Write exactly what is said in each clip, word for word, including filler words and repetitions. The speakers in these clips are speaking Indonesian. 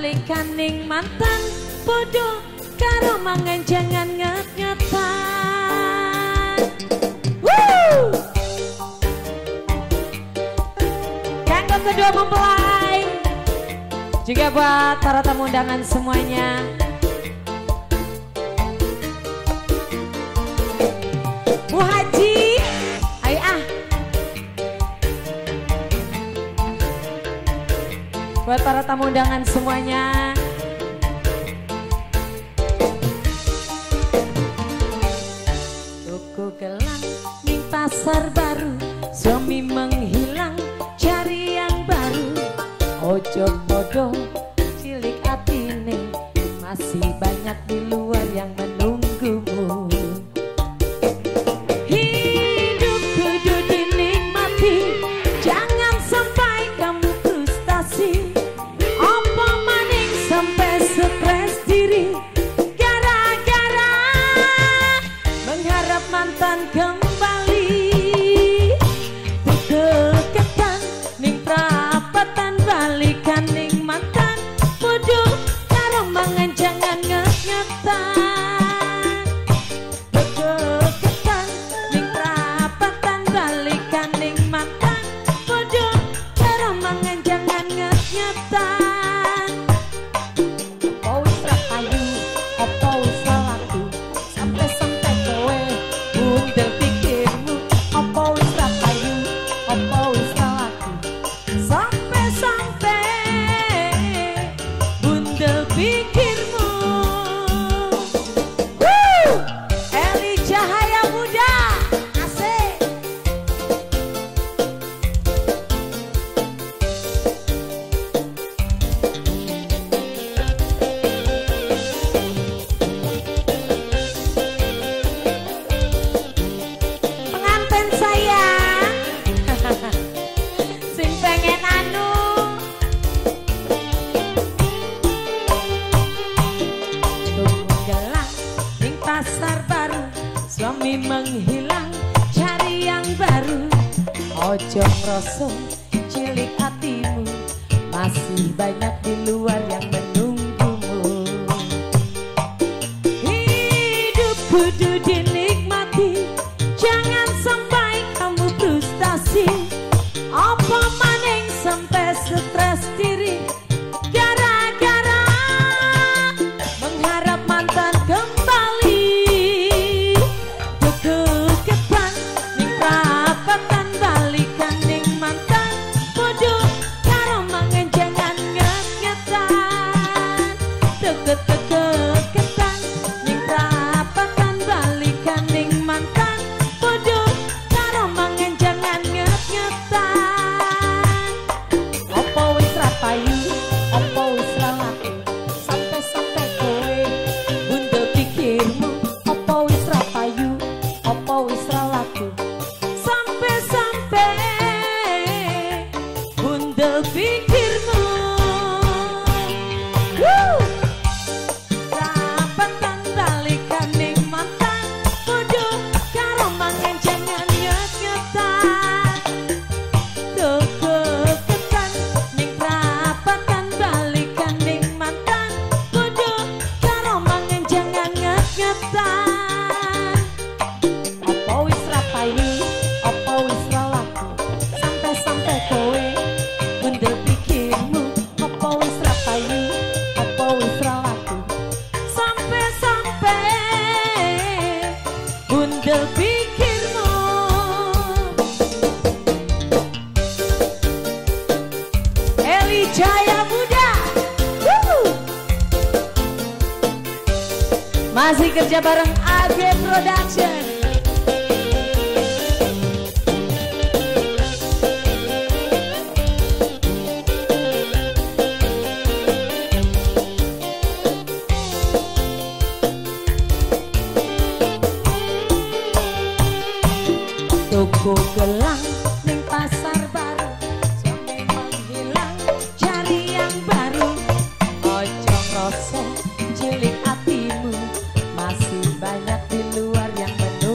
balikan ning mantan podo karo mangan jangan nget-ngetan. Woo! Kanggo kedua mempelai juga buat para tamu undangan semuanya. Bu Haji, ayo ah. Buat para tamu undangan semuanya. Toko gelang di pasar baru, suami menghilang cari yang baru. Ojo bodoh cilik atine, masih banyak di luar yang menunggumu. Hidup kudu dinikmati, jangan sampai kamu frustasi. Apa maning sampai stres diri, gara-gara mengharap mantan kembali. Deketan ning prapatan balikan ning mantan podo karo mangan jangan nget-ngetan. Deketan ning prapatan balikan ning mantan podo karo mangan jangan nget-ngetan. Apa wis ra payu, apa wis salahku, sampai-sampai kowe bundel pikirmu. Apa wis ra payu, apa wis salahku, sampai-sampai bundel pikirmu. Woo! Eli Cahaya Muda, asik. Pengantin sayang, sing pengen anu. Tunggu gelang ning pasar baru, suami menghilang cari yang baru. Ojo ngrasa cilik hatimu, masih banyak di luar yang menunggumu. Hidup kudu dinikmati, jangan sampai kamu frustasi. Apa maning sampai stres diri, gara-gara mengharap mantan kembali. Deketan ning prapatan balikan ning mantan podo karo mangan jangan nget-ngetan. Deket-deketan ning prapatan balikan ning mantan podo karo mangan jangan nget-ngetan. Apa wis ra payu, apa wis ra laku, sampai-sampai kowe bundel pikirmu. Apa wis ra payu, apa wis ra laku, sampai-sampai bundel pikirmu. Woo! Rapatan balikan ning mantan podo karo mangan jangan nget-ngetan. Deketan ning prapatan balikan ning mantan podo karo mangan jangan nget-ngetan. Apa wis ra payu, apa wis ra laku, sampai-sampai kowe bundel pikirmu. Apa wis ra payu, apa wis ra laku, sampai-sampai bundel pikirmu. Eli Jaya Muda, Woo! Masih kerja bareng A G Production. Toko gelang ning pasar baru, suami menghilang cari yang baru. Ojo ngrasa cilik hatimu, masih banyak di luar yang menunggu.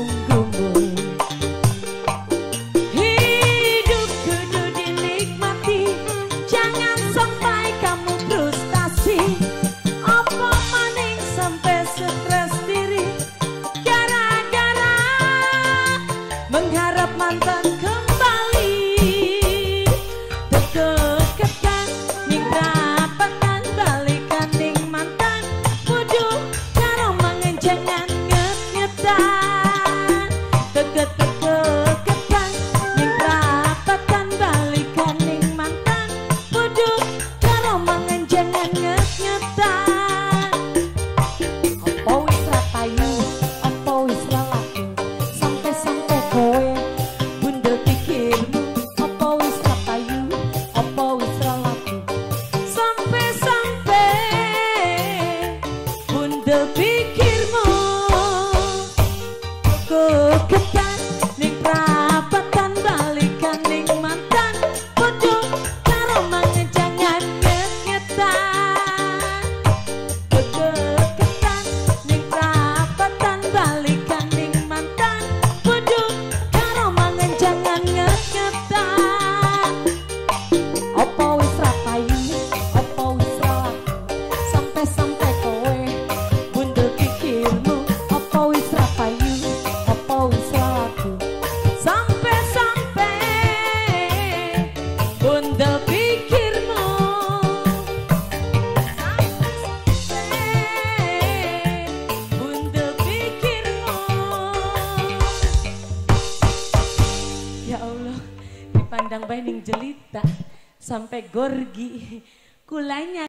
baining jelita sampai gorgi kulanya